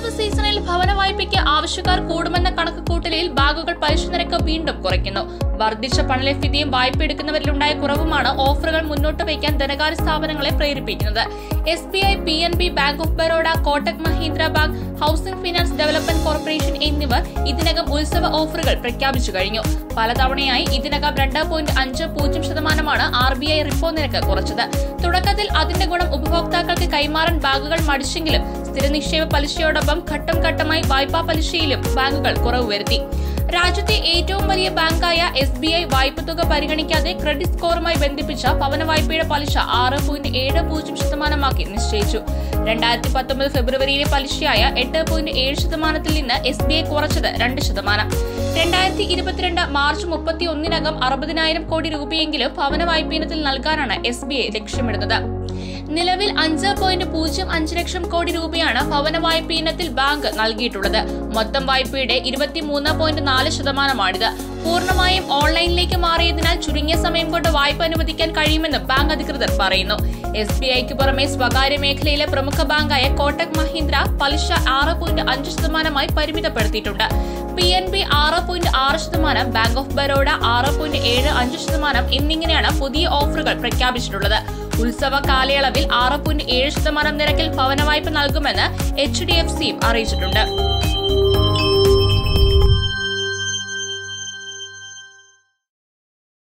ഉത്സവ സീസണിൽ ഭവന വായ്പയ്ക്ക് ആവശ്യക്കാർ കൂടുമെന്ന കണക്കുകൂട്ടലിൽ ബാങ്കുകൾ പലിശ നിരക്ക് വീണ്ടും കുറയ്ക്കുന്നു. വർദ്ധിച്ച പണലഭ്യതയും വായ്പ എടുക്കുന്നവരിലുണ്ടായ കുറവുമാണ് ഓഫറുകൾ മുന്നോട്ട് വയ്ക്കാൻ ധനകാര്യ സ്ഥാപനങ്ങളെ പ്രേരിപ്പിക്കുന്നത്. SBI, PNB, bank of Baroda, Kotak Mahindra bank, housing finance development corporation എന്നിവർ ഇതിനകം ഉത്സവ ഓഫറുകൾ പ്രഖ്യാപിച്ചു കഴിഞ്ഞു. പലതവണയായി ഇതിനകം 2.50% RBI റിപ്പോ നിരക്ക് കുറച്ചത്. തുടക്കത്തിൽ അതിന്റെ ഗുണം ഉപഭോക്താക്കൾക്ക് കൈമാറാൻ ബാങ്കുകൾ മടിച്ചെങ്കിലും സ്ഥിര നിക്ഷേപ പലിശയോടൊപ്പം ഘട്ടം ഘട്ടമായി വായ്പാ പലിശയിലും ബാങ്കുകൾ കുറവ് വരുത്തി. രാജ്യത്തെ ഏറ്റവും വലിയ ബാങ്കായ SBI വായ്പ തുക പരിഗണിക്കാതെ ക്രെഡിറ്റ് സ്കോറുമായി ബന്ധിപ്പിച്ച ഭവന വായ്പയുടെ പലിശ 6.70% നിശ്ചയിച്ചു. 2019 ഫെബ്രുവരിയിലെ പലിശയായ 8.7% നിന്ന് SBI കുറച്ചത് 2%. 2022 മാർച്ച് 31-നകം 60,000 കോടി രൂപയെങ്കിലും ഭവന വായ്പ ഇനത്തിൽ നൽകാനാണ് SBI ലക്ഷ്യമിടുന്നത്. നിലവിൽ 5.05 ലക്ഷം കോടി രൂപയാണ് ഭവന വായ്പ ഇനത്തിൽ ബാങ്ക് നൽകിയിട്ടുള്ളത്. മൊത്തം വായ്പയുടെ 23.4%. പൂർണ്ണമായും ഓൺലൈനിലേക്ക് മാറിയതിനാൽ ചുരുങ്ങിയ സമയം കൊണ്ട് വായ്പ അനുവദിക്കാൻ കഴിയുമെന്ന് ബാങ്ക് അധികൃതർ പറയുന്നു. SBIക്ക് പുറമെ സ്വകാര്യ മേഖലയിലെ പ്രമുഖ ബാങ്കായ കോട്ടക് മഹീന്ദ്ര പലിശ 6.5% പരിമിതപ്പെടുത്തിയിട്ടുണ്ട്. PNB 6.6%, ബാങ്ക് ഓഫ് ബറോഡ 6.75% എന്നിങ്ങനെയാണ് പുതിയ ഓഫറുകൾ പ്രഖ്യാപിച്ചിട്ടുള്ളത്. ഉത്സവ കാലയളവിൽ 6.7% നിരക്കിൽ ഭവന വായ്പ നൽകുമെന്ന് HDFCയും അറിയിച്ചിട്ടുണ്ട്.